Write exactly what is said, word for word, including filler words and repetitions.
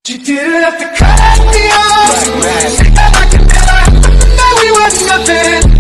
You didn't have to cut me off. Like I could never, that we were nothing.